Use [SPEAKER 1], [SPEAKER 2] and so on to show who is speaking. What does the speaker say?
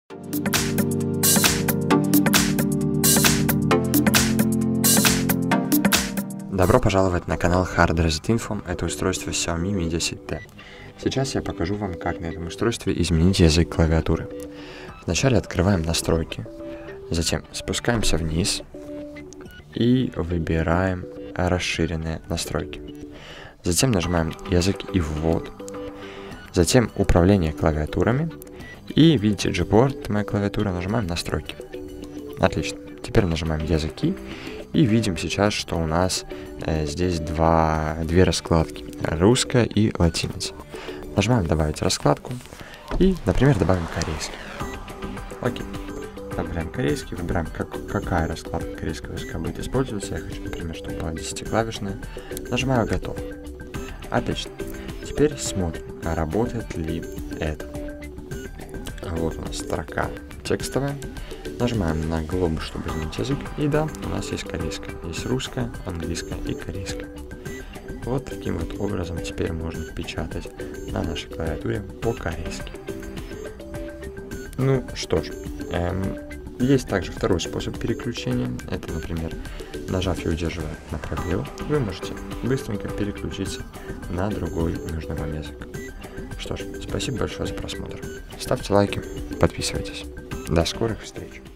[SPEAKER 1] Добро пожаловать на канал Hard Reset Info, это устройство Xiaomi Mi 10T. Сейчас я покажу вам, как на этом устройстве изменить язык клавиатуры. Вначале открываем настройки, затем спускаемся вниз и выбираем расширенные настройки. Затем нажимаем язык и ввод, затем управление клавиатурами и видите Gboard, моя клавиатура, нажимаем настройки. Отлично, теперь нажимаем языки. И видим сейчас, что у нас здесь две раскладки, русская и латиница. Нажимаем добавить раскладку и, например, добавим корейский. Окей. Добавляем корейский, выбираем, какая раскладка корейского языка будет использоваться. Я хочу, например, чтобы была 10-клавишная. Нажимаю готов. Отлично. Теперь смотрим, работает ли это. Вот у нас строка текстовая. Нажимаем на глобус, чтобы изменить язык. И да, у нас есть корейская. Есть русская, английская и корейская. Вот таким вот образом теперь можно печатать на нашей клавиатуре по-корейски. Ну что ж, есть также второй способ переключения. Это, например, нажав и удерживая на пробел, вы можете быстренько переключиться на другой нужный вам язык. Что ж, спасибо большое за просмотр. Ставьте лайки, подписывайтесь. До скорых встреч!